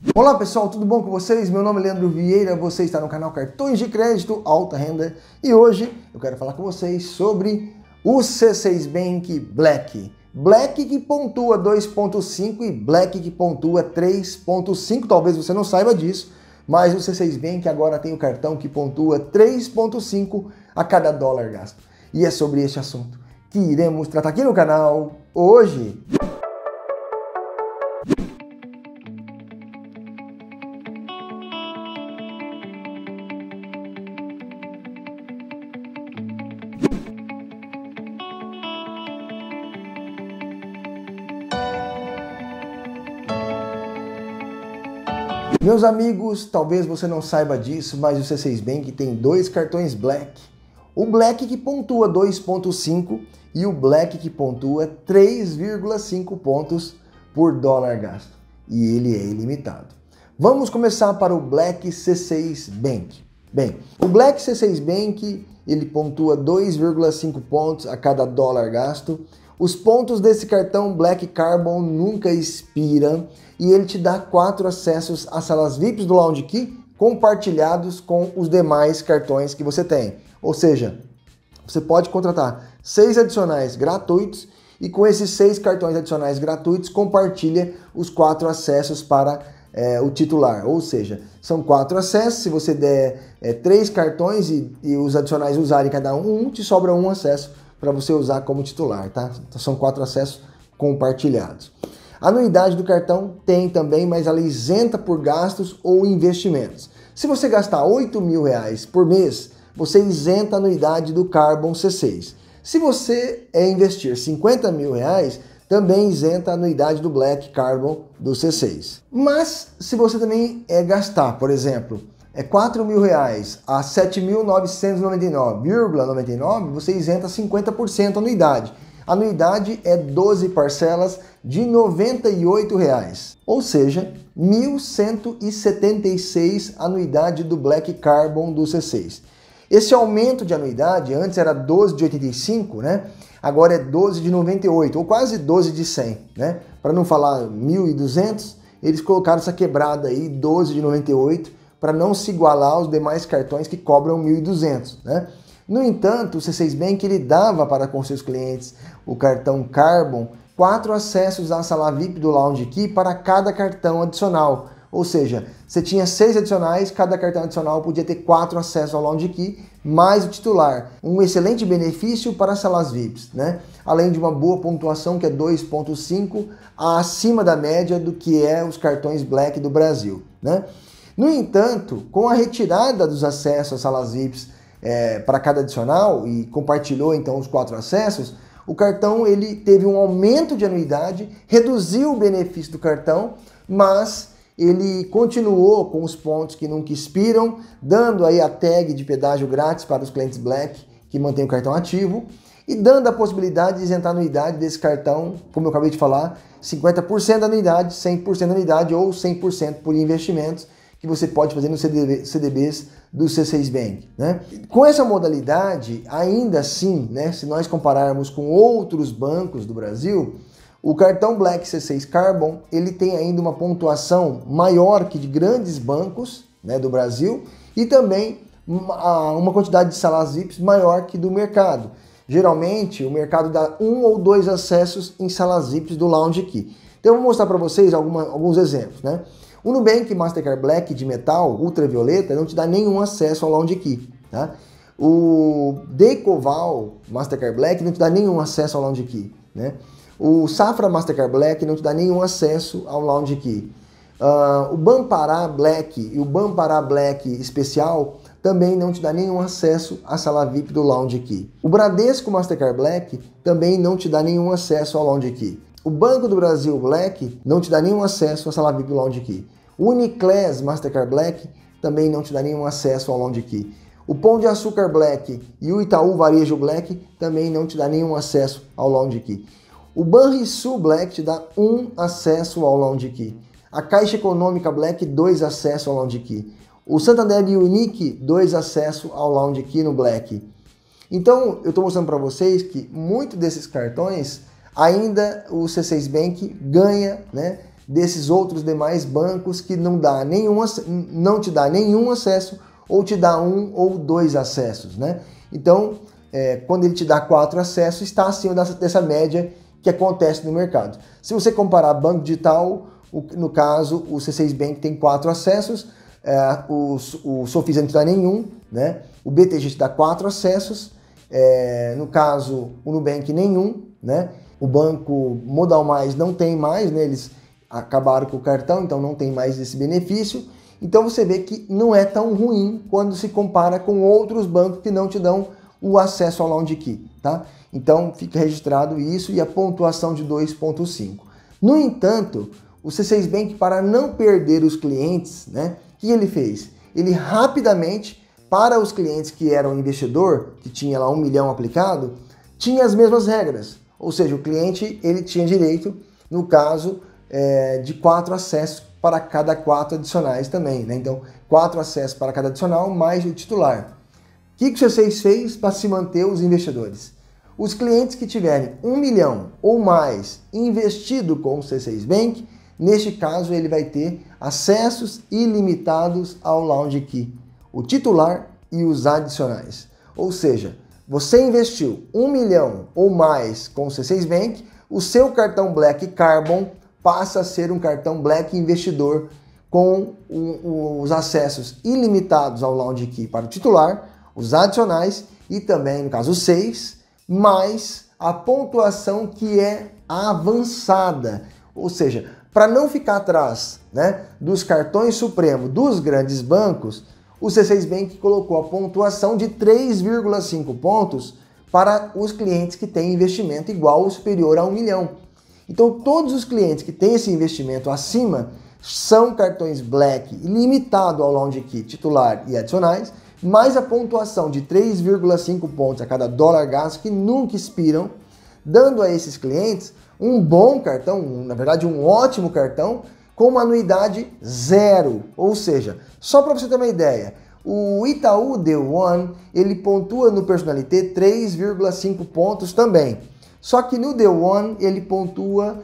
Olá pessoal, tudo bom com vocês? Meu nome é Leandro Vieira, você está no canal Cartões de Crédito Alta Renda e hoje eu quero falar com vocês sobre o C6 Bank Black. Black que pontua 2.5 e Black que pontua 3.5, talvez você não saiba disso, mas o C6 Bank agora tem o cartão que pontua 3.5 a cada dólar gasto. E é sobre este assunto que iremos tratar aqui no canal hoje. Meus amigos, talvez você não saiba disso, mas o C6 Bank tem dois cartões Black. O Black que pontua 2.5 e o Black que pontua 3,5 pontos por dólar gasto. E ele é ilimitado. Vamos começar para o Black C6 Bank. Bem, o Black C6 Bank, ele pontua 2,5 pontos a cada dólar gasto. Os pontos desse cartão Black Carbon nunca expiram e ele te dá 4 acessos às salas VIPs do Lounge Key compartilhados com os demais cartões que você tem. Ou seja, você pode contratar 6 adicionais gratuitos e com esses 6 cartões adicionais gratuitos compartilha os 4 acessos para o titular. Ou seja, são 4 acessos, se você der 3 cartões e os adicionais usarem cada um, te sobra um acesso para você usar como titular, tá? Então são 4 acessos compartilhados. A anuidade do cartão tem também, mas ela é isenta por gastos ou investimentos. Se você gastar R$8.000 por mês, você isenta a anuidade do Carbon C6. Se você investir R$50.000, também isenta a anuidade do Black Carbon do C6. Mas se você também gastar, por exemplo, R$4.000 a R$7.999,99, você isenta 50% a anuidade. A anuidade é 12 parcelas de R$98, ou seja, R$1.176 anuidade do Black Carbon do C6. Esse aumento de anuidade, antes era 12 de 85, né? Agora é 12 de 98, ou quase 12 de 100, né? Para não falar 1.200, eles colocaram essa quebrada aí, 12 de 98, para não se igualar aos demais cartões que cobram 1.200, né? No entanto, o C6 Bank ele dava para com seus clientes o cartão Carbon 4 acessos à sala VIP do Lounge Key para cada cartão adicional. Ou seja, você tinha 6 adicionais, cada cartão adicional podia ter 4 acessos ao Lounge Key, mais o titular. Um excelente benefício para as salas VIPs, né? Além de uma boa pontuação que é 2.5, acima da média do que os cartões Black do Brasil, né? No entanto, com a retirada dos acessos às salas VIPs para cada adicional e compartilhou então os 4 acessos, o cartão ele teve um aumento de anuidade, reduziu o benefício do cartão, mas ele continuou com os pontos que nunca expiram, dando aí a tag de pedágio grátis para os clientes Black que mantêm o cartão ativo e dando a possibilidade de isentar a anuidade desse cartão, como eu acabei de falar, 50% da anuidade, 100% da anuidade ou 100% por investimentos, que você pode fazer nos CDBs do C6 Bank, né? Com essa modalidade, ainda assim, né, se nós compararmos com outros bancos do Brasil, o cartão Black C6 Carbon, ele tem ainda uma pontuação maior que de grandes bancos, né, do Brasil e também uma quantidade de salas VIPs maior que do mercado. Geralmente, o mercado dá 1 ou 2 acessos em salas VIPs do Lounge Key. Então, eu vou mostrar para vocês alguns exemplos, né? O Nubank Mastercard Black de metal ultravioleta não te dá nenhum acesso ao Lounge Key, tá? O Decoval Mastercard Black não te dá nenhum acesso ao Lounge Key, né? O Safra Mastercard Black não te dá nenhum acesso ao Lounge Key. O Bampará Black e o Bampará Black Especial também não te dá nenhum acesso à sala VIP do Lounge Key. O Bradesco Mastercard Black também não te dá nenhum acesso ao Lounge Key. O Banco do Brasil Black não te dá nenhum acesso à sala VIP do Lounge Key. O Uniclass Mastercard Black também não te dá nenhum acesso ao Lounge Key. O Pão de Açúcar Black e o Itaú Varejo Black também não te dá nenhum acesso ao Lounge Key. O Banrisul Black te dá 1 acesso ao Lounge Key. A Caixa Econômica Black, 2 acessos ao Lounge Key. O Santander Unique, 2 acessos ao Lounge Key no Black. Então, eu estou mostrando para vocês que muitos desses cartões, ainda o C6 Bank ganha, né, desses outros demais bancos que não te dá nenhum acesso ou te dá 1 ou 2 acessos, né? Então, quando ele te dá 4 acessos, está acima dessa média que acontece no mercado. Se você comparar banco digital, no caso, o C6 Bank tem 4 acessos, o Sofisma não te dá nenhum, né? O BTG te dá 4 acessos, no caso, o Nubank nenhum, né? O Banco Modal Mais não tem mais, né? Eles acabaram com o cartão, então não tem mais esse benefício. Então você vê que não é tão ruim quando se compara com outros bancos que não te dão o acesso ao Lounge Key, tá? Então fica registrado isso e a pontuação de 2.5. No entanto, o C6 Bank, para não perder os clientes, né? O que ele fez? Ele rapidamente, para os clientes que eram investidor, que tinha lá 1 milhão aplicado, tinha as mesmas regras. Ou seja, o cliente ele tinha direito, no caso, de 4 acessos para cada 4 adicionais também, né? Então, 4 acessos para cada adicional, mais o titular. O que o C6 fez para se manter os investidores? Os clientes que tiverem 1 milhão ou mais investido com o C6 Bank, neste caso ele vai ter acessos ilimitados ao Lounge Key, o titular e os adicionais. Ou seja, você investiu 1 milhão ou mais com o C6 Bank, o seu cartão Black Carbon passa a ser um cartão Black Investidor com os acessos ilimitados ao Lounge Key para o titular, os adicionais e também, no caso, 6, mais a pontuação que é avançada. Ou seja, para não ficar atrás, né, dos cartões Supremo dos grandes bancos, o C6 Bank colocou a pontuação de 3,5 pontos para os clientes que têm investimento igual ou superior a 1 milhão. Então, todos os clientes que têm esse investimento acima são cartões Black limitado ao Lounge Key titular e adicionais, mais a pontuação de 3,5 pontos a cada dólar gasto que nunca expiram, dando a esses clientes um bom cartão, na verdade um ótimo cartão, com uma anuidade 0. Ou seja, só para você ter uma ideia, o Itaú The One, ele pontua no Personalité 3,5 pontos também. Só que no The One ele pontua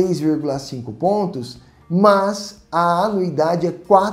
3,5 pontos, mas a anuidade é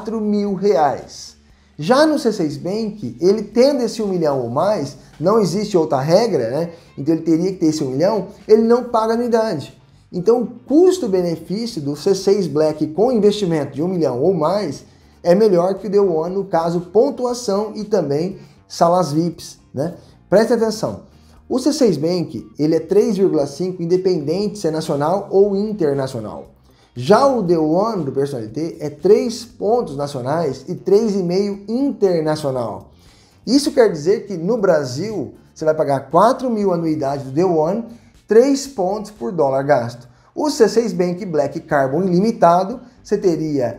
R$4.000. Já no C6 Bank, ele tendo esse 1 milhão ou mais, não existe outra regra, né? Então ele teria que ter esse 1 milhão, ele não paga anuidade. Então o custo-benefício do C6 Black com investimento de 1 milhão ou mais é melhor que o The One, no caso pontuação e também salas VIPs, né? Presta atenção, o C6 Bank ele é 3,5 independente se é nacional ou internacional. Já o The One do Personalité é 3 pontos nacionais e 3,5 internacional. Isso quer dizer que no Brasil você vai pagar 4.000 anuidade do The One, 3 pontos por dólar gasto. O C6 Bank Black Carbon ilimitado, você teria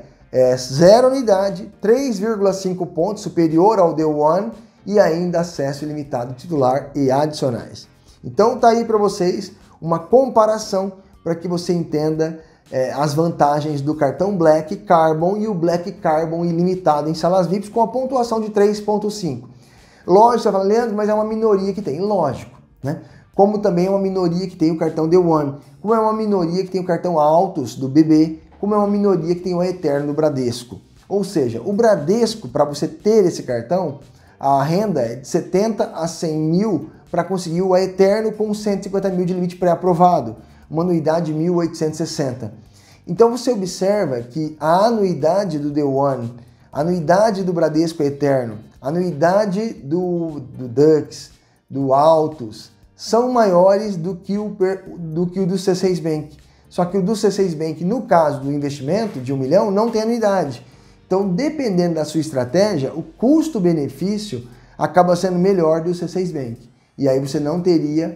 0 unidade, 3,5 pontos superior ao The One e ainda acesso ilimitado titular e adicionais. Então tá aí para vocês uma comparação para que você entenda as vantagens do cartão Black Carbon e o Black Carbon ilimitado em salas VIPs com a pontuação de 3,5. Lógico, você fala, Leandro, mas é uma minoria que tem. Lógico, né? Como também é uma minoria que tem o cartão The One, como é uma minoria que tem o cartão Altos do BB, como é uma minoria que tem o Eterno do Bradesco. Ou seja, o Bradesco, para você ter esse cartão, a renda é de 70 a 100 mil para conseguir o Eterno com 150 mil de limite pré-aprovado, uma anuidade de 1.860. Então você observa que a anuidade do The One, a anuidade do Bradesco Eterno, a anuidade do Dux, do Altos, são maiores do que o do C6 Bank. Só que o do C6 Bank, no caso do investimento de 1 milhão, não tem anuidade. Então, dependendo da sua estratégia, o custo-benefício acaba sendo melhor do C6 Bank. E aí você não teria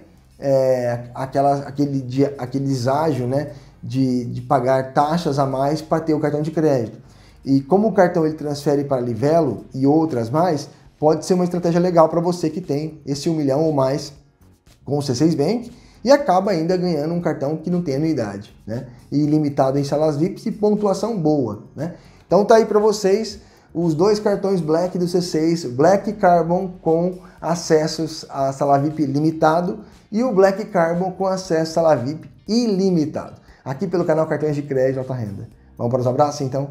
aquele deságio, né, de pagar taxas a mais para ter o cartão de crédito. E como o cartão ele transfere para Livelo e outras mais, pode ser uma estratégia legal para você que tem esse 1 milhão ou mais com o C6 Bank e acaba ainda ganhando um cartão que não tem anuidade, né? E limitado em salas VIPs e pontuação boa, né? Então tá aí para vocês os dois cartões Black do C6, Black Carbon com acessos à sala VIP limitado e o Black Carbon com acesso à sala VIP ilimitado. aqui pelo canal Cartões de Crédito Alta Renda. Vamos para os abraços, então?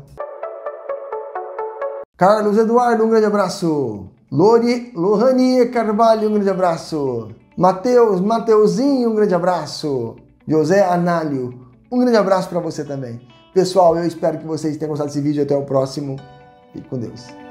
Carlos Eduardo, um grande abraço. Lohane Carvalho, um grande abraço. Mateuzinho, um grande abraço. José Análio, um grande abraço para você também. Pessoal, eu espero que vocês tenham gostado desse vídeo. Até o próximo. Fique com Deus.